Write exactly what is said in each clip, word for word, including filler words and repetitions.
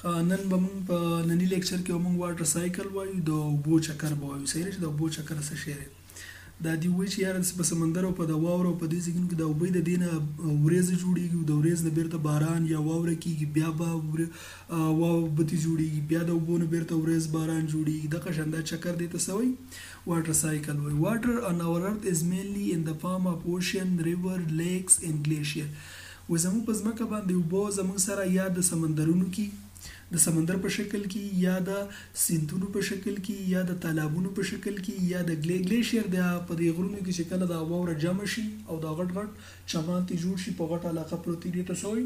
نن به موږ په ننني لیکچر کې موږ واټر سایکل وایو د اوبو چکر به وایو. صحیح ده چې د اوبو چکر څه شی دی. دا دی وایي چې یاره په سمندر او په د واورو او په دې ځایونو کې د اوبه د دې نه ورېځې جوړېږي او د ورېځ نه بیرته باران یا واوره کېږي، بیا به واوبتې جوړېږي، بیا د اوبو نه بیرته ورېځ باران جوړېږي. دغه شان دا چکر دی ته څه وایي؟ واټر سایکل وایي. واټر on our earth is mainly in the form of ocean, river, lakes and glacier. و زموږ په ځمکه باندې اوبه زموږ سره یا د سمندرونو کې د سمندر په شکل کې، یا د سیندونو په شکل کې، یا د تالابونو په شکل کې، یا د ګلیشیر د په دې غرونو کې چې کله د واوره جمع شي او د غټ غټ چمن ته جوړ شي په غټ علاقه پروت دی ته سوی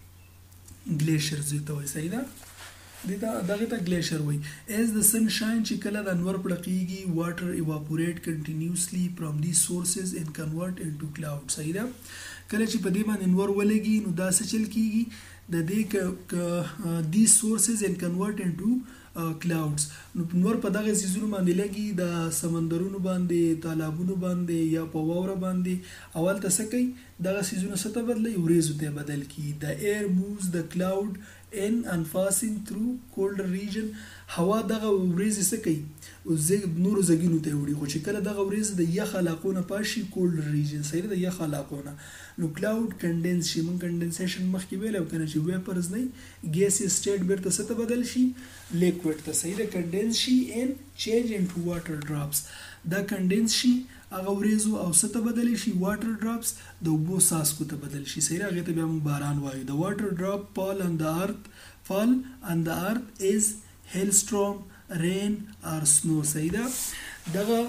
ګلیشیر زی ته وایي. صحیح ده دته دغه ته ګلیشیر وایي. as the sun shine چې کله د انور پړقېږي water evaporate continuously from these sources and convert into clouds. صحیح ده کله چې په دې باندې انور ولګي نو دا څه چل کېږي د دې ک these sources and convert into uh, clouds. نو نور په دغه سيزونو باندې لګي د سمندرونو باندې، تالابونو باندې، یا په واوره باندې. اول ته څه کوي دغه سيزونو څه ته بدلي؟ وریځو ته بدل کی. the air moves the cloud in and passing through colder region. هوا دغه وریځ څه کوي او زګ نور زګینو ته وړي، خو چې کله دغه وریځ د یخ علاقونه پاشي کولډ ریجن صحیح د یخ علاقونه نو کلاود کنډنس شي. من کنډنسیشن مخکې ویل او کنه چې ویپرز نه ګیس سټیټ بیرته څه ته بدل شي لیکوډ ته. صحیح د کنډنس شي ان چینج انټو واټر ډراپس. دا کنډنس شي هغه وریځو او څه ته بدل شي واټر ډراپس د اوبو څاڅکو ته بدل شي. صحیح هغه ته بیا موږ باران وایو. د واټر ډراپ fall on the earth fall on the earth is hailstorm, rain or snow. صحیح ده دغه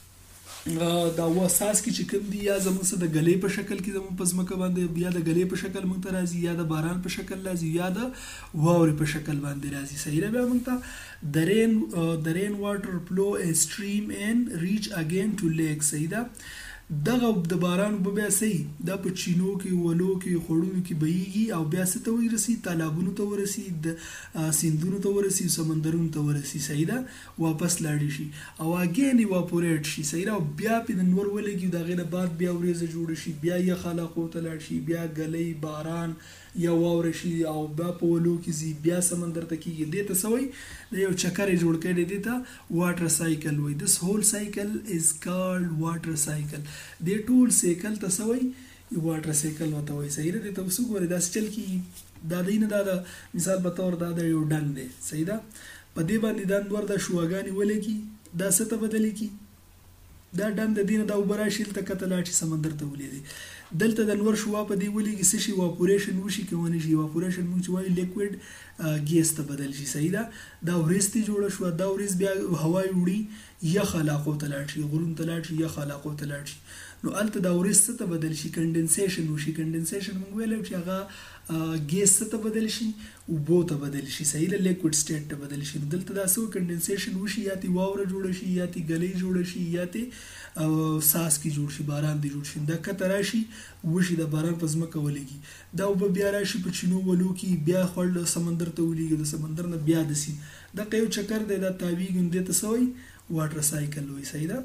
دا وساس کې چې کوم دی یا زموږ سره د غلې په شکل کې زموږ په ځمکه باندې، یا د غلې په شکل موږ ته راځي، یا د باران په شکل راځي، یا د واورې په شکل باندې راځي. صحیح ده بیا موږ ته the rain uh, the rain water flow a stream and reach again to lake. صحیح ده دغه د باران په بیا صحیح دا په چینو کې ولو کې خړونو کې بهيږي او بیا څه ته ورسي تالابونو ته ورسي د سیندونو ته ورسي سمندرونو ته ورسي. صحیح ده واپس لاړ شي او اگین ایواپوریټ شي. صحیح ده بیا په نور ولګي دا غیر بعد بیا ورېځ جوړ شي، بیا یې خلاقو ته لاړ شي، بیا غلې باران یا واور شي او بیا په ولو کې زی بیا سمندر ته کېږي. دې ته سوي د یو چکر جوړ کړي دي ته واټر سایکل وي. this whole cycle is called water cycle. دې ټول سایکل ته سوي واټر سایکل وته وي. صحیح ده ته وسو ګورې دا چل کی دا دینه دا, دا مثال په تور دا د یو ډنګ دی. صحیح ده په دې باندې دا نور د شواګانی ولګي دا څه ته بدل کی دا ډنګ د دینه دا وبراشل ته کتل چې سمندر ته ولې دلته د نور شوا په دی ولګي څه شي اواپوریشن وشي کوي شي اواپوریشن موږ چې وایي لیکوډ ګیس ته بدل شي. صحیح ده دا ورستي جوړ شو دا ورس بیا هوای وړي یا خلاقو ته لاړ شي غرون ته لاړ شي یا خلاقو ته لاړ شي نو الته دا ورس ته بدل شي کنډنسیشن وشي. کنډنسیشن موږ ویل چې هغه ګیس ته بدل شي او بو ته بدل شي. صحیح ده لیکوډ سټیټ ته بدل شي. دلته دا سو کنډنسیشن وشي یا تی واوره جوړ شي یا تی غلې جوړ شي یا تی ساس کی جوړ شي باران دی جوړ شي. دا کته راشي وشي د باران په ځمکه ولګي دا وب بیا راشي په چینو ولو کې بیا خړل سمندر ته ولګي د سمندر نه بیا دسي دا یو چکر دی دا تاویږي دې ته سوی واټر سایکل وي. صحیح ده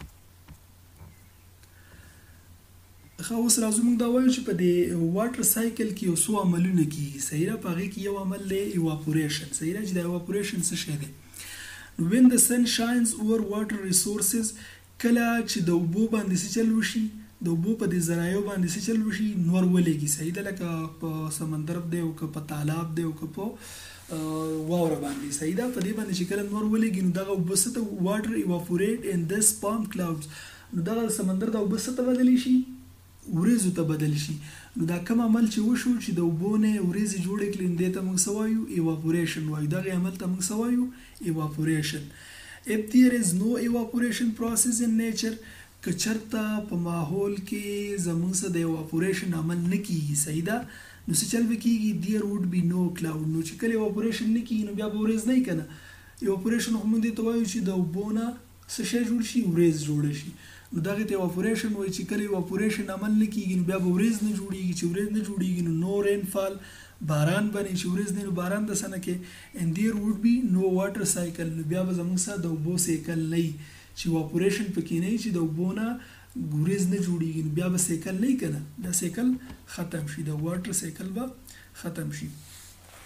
خو اوس راځو موږ دا وایو چې په دې واټر سایکل کې یو څو عملونه کیږي. صحیح ده په هغه کې یو عمل دی ایواپوریشن. صحیح ده چې د ایواپوریشن څه شی دی؟ when the sun shines over water resources کله چې د اوبو باندې څه چل وشي د اوبو په دې ذرایو باندې څه چل وشي نور ولګي. صحیح ده لکه په سمندر دی او که په تالاب دی او که په واوره باندې. صحیح ده په دې باندې چې کله نور ولګي نو دغه وبسته واټر ایواپوریټ ان دس پام کلاودز نو دغه سمندر د وبسته بدل شي وریځو ته بدل شي. نو دا کوم عمل چې وشو چې د اوبو نه وریځې جوړې کړي دې ته موږ سوایو ایواپوریشن وایو. دغه عمل ته موږ سوایو ایواپوریشن. if there is no evaporation process in nature که چرته په ماحول کې زموږ سره د ایواپوریشن عمل نه کیږي. صحیح ده نو څه چل وکیږي there would be no cloud. نو چې کله ایواپوریشن نه کیږي نو بیا به ورځ نه کنه ایواپوریشن هم دې ته وایو چې د اوبو نه څه شی جوړ شي ورځ جوړ شي. نو دغه ته ایواپوریشن وایي چې کله ایواپوریشن عمل نه کیږي نو بیا به ورځ نه جوړیږي. چې ورځ نه جوړیږي نو نو رین فال باران باندې چې ورځ نه باران د سنه کې and there would be no water cycle. نو بیا به زموږ سره د اوبو سایکل نه چې ایواپوریشن پکې نه چې د اوبو نه ورځ نه جوړیږي بیا به سایکل نه کنه دا سایکل ختم شي د واټر سایکل به ختم شي.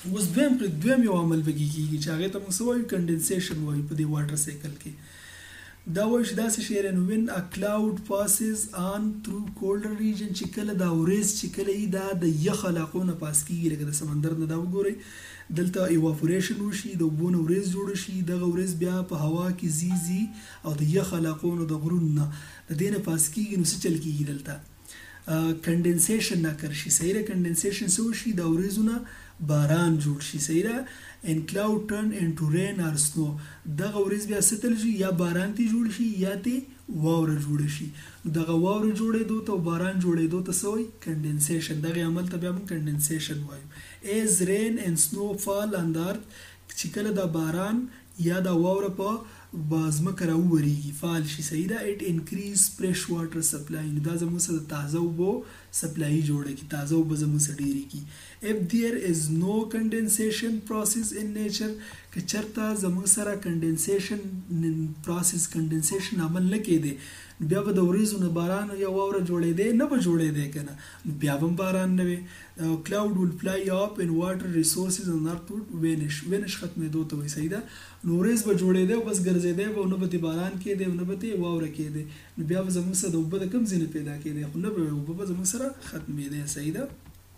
اوس دویم دویم یو عمل پکې کیږي چې هغه ته موږ څه وایو کنډنسیشن وایو په دې واټر سایکل کې. دا وایي چې داسې شی دی when a cloud passes on through colder region چې کله دا ورېځ چې کله یې دا د یخ علاقو نه پاس کیږي لکه د سمندر نه دا وګورئ دلته ایواپوریشن وشي د اوبو نه ورېځ جوړه شي دغه ورېځ بیا په هوا کې ځي ځي او د یخ علاقو نه د غرونو نه د دې نه پاس کیږي نو څه چل کیږي دلته کنډنسیشن ناکر شي صحیح ده. کنډنسیشن څه وشي د ورېځو نه باران جوړ شي صحیح ده. and cloud turn into rain or snow دغه ورځ بیا ستل شي یا باران تی جوړ شي یا تی واوره جوړ شي. دغه واوره جوړېدو ته باران جوړېدو ته څه وایي کنډنسیشن. دغه عمل ته بیا موږ کنډنسیشن وایو. as rain and snow fall on the earth چې کله د باران یا د واوره په ځمکه راوورېږي فعال شي صحیح ده. it increase fresh water supply دا زموږ سره د تازه اوبو سپلای جوړه کی تازه اوبه زموږ سره ډېرې کی. if there is no condensation process in nature که چرته زموږ سره کنډنسیشن پروسس کنډنسیشن عمل نه کېده بیا به د ورېځو نه باران یا واوره جوړېدی نه به جوړېدی که نه بیا به هم باران نه وي. cloud will fly up and water resources on earth would vanish vanish ختمېدو ته وایي صحیح ده. نو ورېځ به جوړېدی او بس ګرځېدی به او نه به ترې باران کېدی او نه به ترې واوره کېدی نو بیا به زموږ سره د اوبه د کوم ځای نه پیدا کېدی خو نه به اوبه به زموږ سره ختمېدی صحیح ده.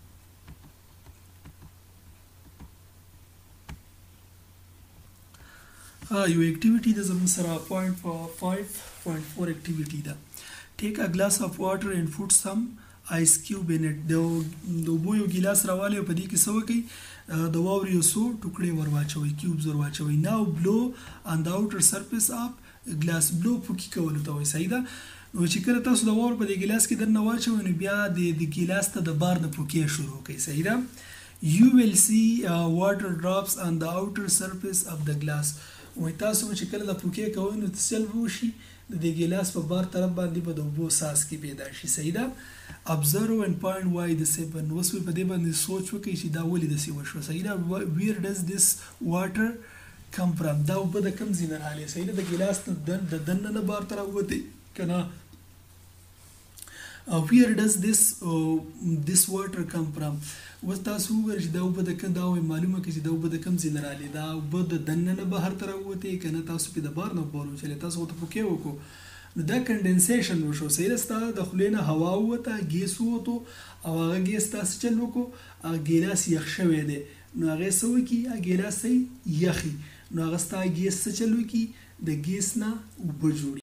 یو اکټیویټي ده زموږ سره پوینټ فایو پوینټ فور اکټیویټي ده. ټیک ا ګلاس اف واټر اینډ پوټ سم آیس کیوب ان اټ. د اوبو یو ګیلاس راوالی او په دې کې څه وکړئ د واورې یو څو ټوکړې ور واچوئ کیوبز ور واچوئ. ناو بلو آن د آوټر سرفیس اف ګلاس بلو پوکي کولو ته وایي صحیح ده. نو چې کله تاسو د واورو په دې ګیلاس کې دننه واچوئ نو بیا د ګیلاس ته د بار نه پوکې شروع کړئ صحیح ده. you will see uh, water drops on the outer surface of the glass. وای تاسو چې کله د پوکې کوئ نو تسل وشي د دې ګیلاس په بار طرف باندې به د اوبو څاڅکي پیدا شي صحیح ده. observe and point why this happened. اوس په دې باندې سوچ وکړئ چې دا ولې داسې وشوه صحیح ده. where does this water come from. دا اوبه د کوم ځای نه راغلې صحیح ده. د ګیلاس د دننه نه بار ته راووتې که نه. where does this uh, this water come from. اوس تاسو وګورئ چې دا اوبه د کوم دا معلومه کړئ چې دا اوبه د کوم ځای نه راغلې دا اوبه د دننه نه بهر ته راووتې که نه تاسو پرې د بار نه اوبه واچولې تاسو ورته پوکې وکړو نو دا کنډنسیشن وشو صحیح ده. ستا د خولې نه هوا ووته ګیس ووتو او هغه ګیس تاسو چل وکړو هغه ګیلاس یخ شوی دی نو هغې څه وکړي هغه ګیلاس یخي نو هغه ستا ګیس څه چل وکړي د ګیس نه اوبه جوړي.